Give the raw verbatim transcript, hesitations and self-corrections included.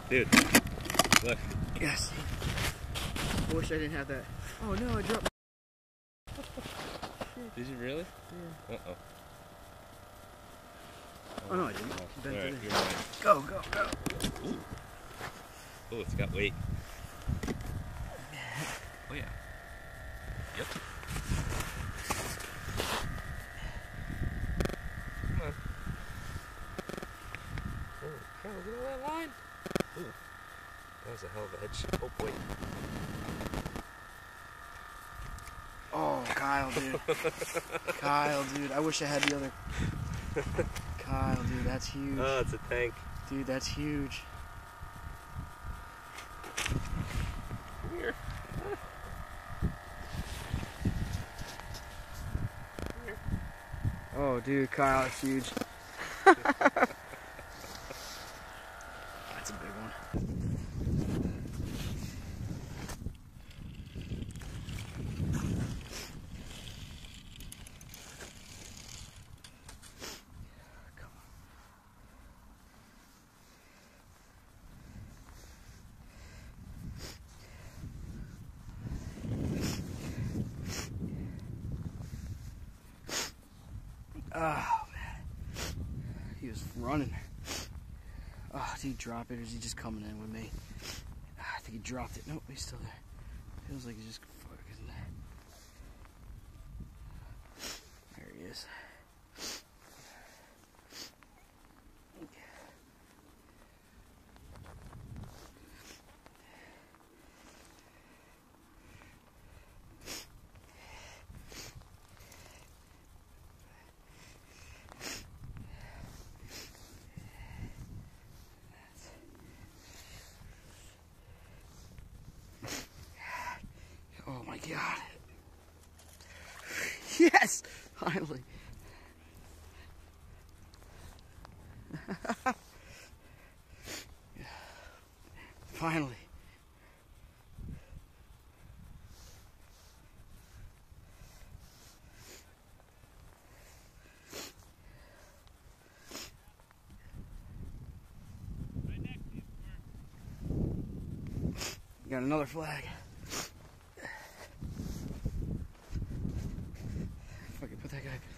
Dude, look. Yes. I wish I didn't have that. Oh no, I dropped. Did you really? Yeah. Uh-oh. Oh no, I didn't. All right, you're mine. Go, go, go. Ooh. Oh, it's got weight. Oh yeah. Yep. Come on. Oh, cow, look at all that line. Ooh. That was a hell of a head. Oh boy. Oh, Kyle, dude. Kyle, dude. I wish I had the other. Kyle, dude, that's huge. Oh, it's a tank. Dude, that's huge. Come here. Come here. Oh, dude, Kyle, it's huge. That's a big one. Oh, man. He was running. Oh, did he drop it or is he just coming in with me? I think he dropped it. Nope, he's still there. Feels like he's just fucking there. There he is. Oh my God. Yes! Finally. Finally. Got another flag. Fucking put that guy.